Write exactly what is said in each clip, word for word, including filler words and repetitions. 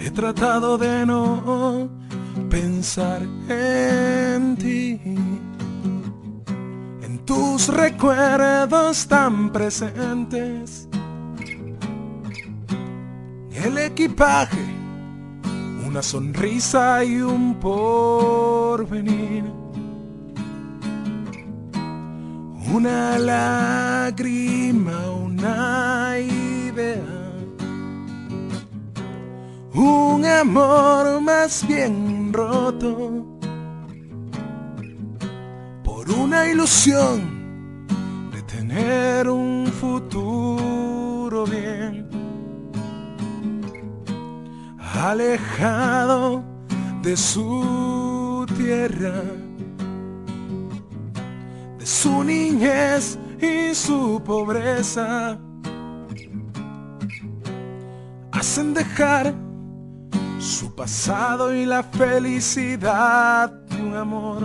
He tratado de no pensar en ti, en tus recuerdos tan presentes. El equipaje, una sonrisa y un porvenir, una lágrima, una idea, un amor más bien roto por una ilusión de tener un futuro bien, alejado de su tierra, de su niñez y su pobreza. Hacen dejar su pasado y la felicidad de un amor.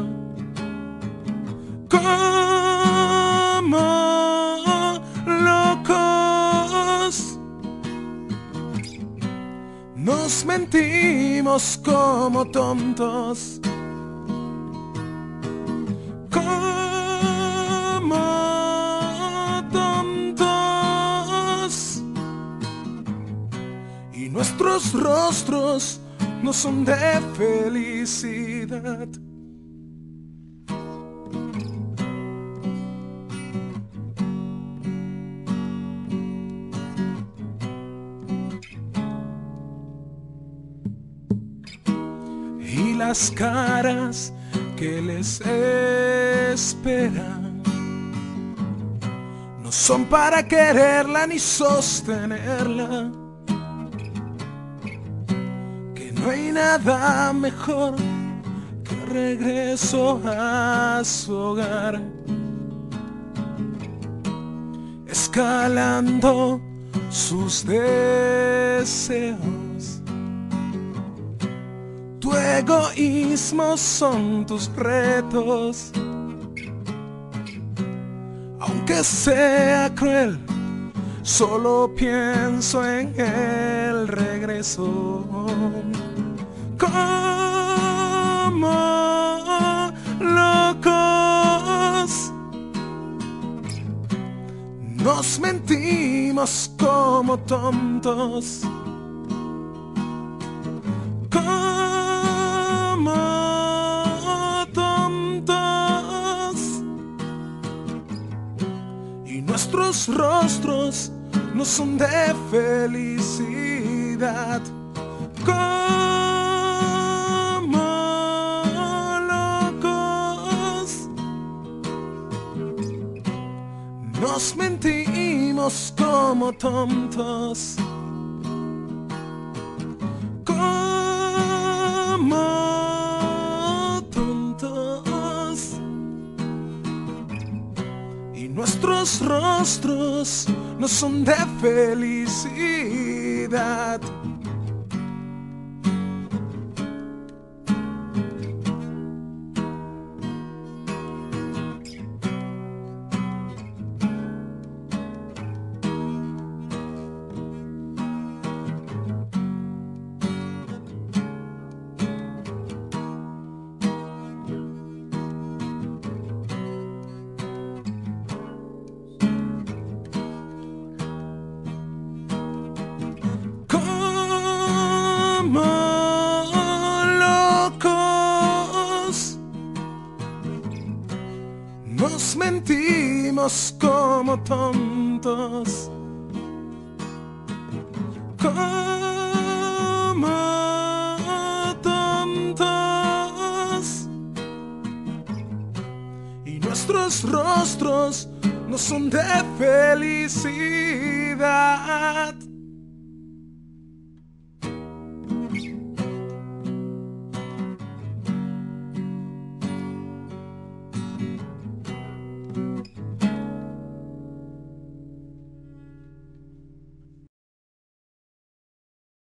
Como locos nos mentimos como tontos. Como tontos. Y nuestros rostros no son de felicidad. Y las caras que les esperan no son para quererla ni sostenerla. Que no hay nada mejor que el regreso a su hogar, escalando sus deseos. Tu egoísmo son tus retos, aunque sea cruel, solo pienso en el regreso. Como locos nos mentimos como tontos. Nuestros rostros no son de felicidad. Como locos nos mentimos como tontos. Como tontos. Y nuestros rostros no son de felicidad. Nos mentimos como tontos. Como tontos. Y nuestros rostros no son de felicidad.